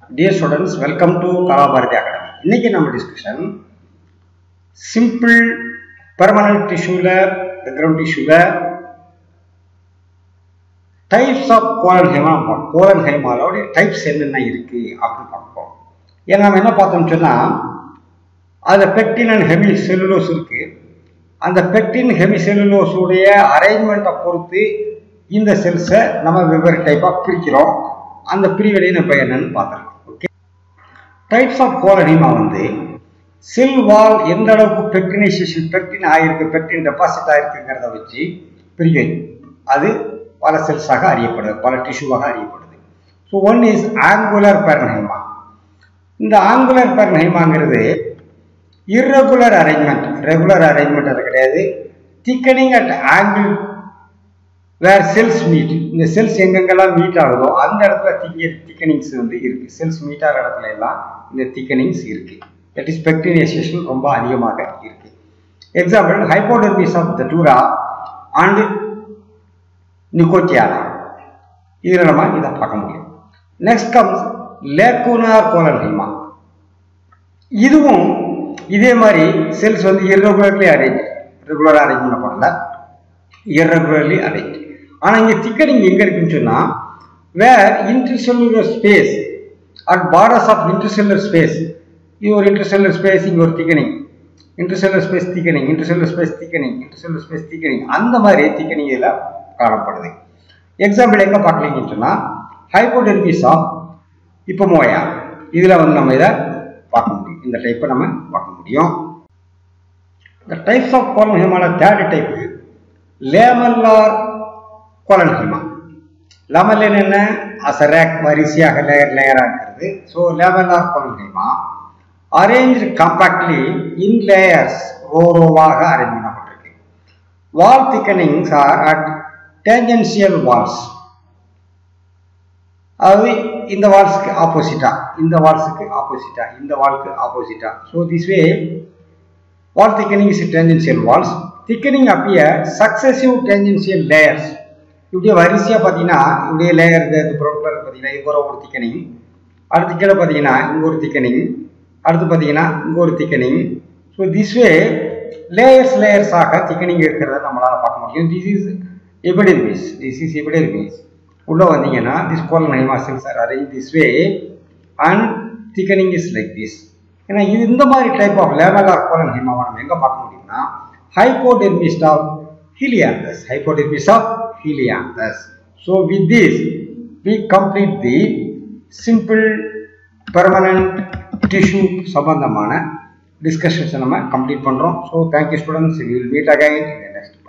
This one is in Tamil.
Dear students, welcome to Kalabharati Academy. இன்னைக்கு நம்ம டிஸ்கஷன் சிம்பிள் பெர்மனன்ட் டிஷ்யூல பேக்ரவுண்ட் டிஷ்யூல டைப்ஸ் ஆஃப் கோலன்ஹைமாவோட டைப்ஸ் என்னென்ன இருக்கு அப்படின்னு பார்ப்போம். ஏன்னா நம்ம என்ன பார்த்தோம்னு சொன்னா அதில் பெக்டின் அண்ட் ஹெமி செல்லுலோஸ் இருக்கு. அந்த பெக்டின் ஹெமி செல்லுலோஸுடைய அரேஞ்ச்மெண்ட்டை பொறுத்து இந்த செல்ஸை நம்ம வெவ்வேறு டைப்பாக பிரிக்கிறோம். அந்த பிரிவினை நம்ம என்னன்னு பார்த்துருக்கோம். ஓகே, டைப்ஸ் ஆஃப் கோலன்ஹைமா வந்து செல் வால் எந்த அளவுக்கு பெக்டினைசேஷன் பெக்டின் ஆகிருக்கு, பெக்டின் டெபாசிட் ஆகிருக்குங்கிறத வச்சு பிரிக்கும். அது பல செல்ஸாக அறியப்படுது, பல டிஷ்யூவாக அறியப்படுது. So one is angular parenchyma. இந்த ஆங்குலர் பெர்ன்ஹைமாங்கிறது irregular arrangement, ரெகுலர் அரேஞ்ச்மெண்ட் அது கிடையாது. Thickening at angle where cells meet, இந்த செல்ஸ் எங்கெங்கெல்லாம் மீட் ஆகுதோ அந்த இடத்துல திக்கனிங்ஸ் வந்து இருக்கு. செல்ஸ் மீட் ஆகிற இடத்துல எல்லாம் இந்த திக்கனிங்ஸ் இருக்கு. தட் இஸ் பெக்டினைசேஷன் ரொம்ப அதிகமாக இருக்கு. Example hypodermis of the Datura and Nicotiana, இதில் நம்ம இதை பார்க்க முடியும். Next comes lacunar collenchyma. இதுவும் இதே மாதிரி செல்ஸ் வந்து irregularly அரேஞ்ச், ரெகுலராக அரேஞ்ச் பண்ண போடல, irregularly அரேஞ்ச். ஆனால் இங்கே திக்கனிங் எங்கே இருக்குன்னு சொன்னால் where intercellular space at borders of intercellular space, இது ஒரு இன்டர்செல்லுலர் ஸ்பேஸ், இங்கே ஒரு thickening, intercellular space thickening, intercellular space thickening, intercellular space thickening, அந்த மாதிரி திக்கனிங் இதில் காணப்படுது. எக்ஸாம்பிள் எங்கே பார்க்கலீங்கன்னு சொன்னால் ஹைப்போடெர்மிஸ் ஆஃப் இப்போமோயா, இதில் வந்து நம்ம இதை பார்க்க முடியும். இந்த டைப்பை நம்ம பார்க்க முடியும். இந்த டைப்ஸ் ஆஃப் கோலன்ஹைமால third type lamellar collenchyma. Lamellar என்ன, அசராக் வரிசையாக லேயராக இருக்கிறது. So lamellar collenchyma arrange compactly in layers, ரோவாக அரேஞ்ச் பண்ணப்பட்டிருக்கு. Wall thickenings are at tangential walls, அதாவது இந்த வால்ஸுக்கு ஆப்போசிட்டா, இந்த வால்ஸுக்கு ஆப்போசிட்டா, இந்த வால்க்கு ஆப்போசிட்டா. So this way wall thickening is tangential walls. Thickening appear successive tangential layers. இப்படியே வரிசையாக பார்த்தீங்கன்னா இப்படியே லேயர் ப்ரௌன் கலர் பார்த்தீங்கன்னா இது ஒரு திக்கனிங், அடுத்து கீழே பார்த்தீங்கன்னா இங்கே ஒரு திக்கனிங், அடுத்து பார்த்தீங்கன்னா இங்கே ஒரு திக்கனிங். ஸோ திஸ் வே லேயர்ஸாக திக்கனிங் இருக்கிறத நம்மளால் பார்க்க முடியும். This is epidermis. உள்ள வந்தீங்கன்னா this கோலன்ஹைமா cells are arranged this way and thickening is like this. ஏன்னா இது இந்த மாதிரி டைப் ஆஃப் லேமல்லார் கோலன்ஹைமாவை நம்ம எங்கே பார்க்க முடியும்னா hypodermis of Helianthus, hypodermis of Helianthus. So with this we complete the simple permanent tissue சம்பந்தமான டிஸ்கஷன்ஸை நம்ம கம்ப்ளீட் பண்ணுறோம். So thank you students, we will meet again in the next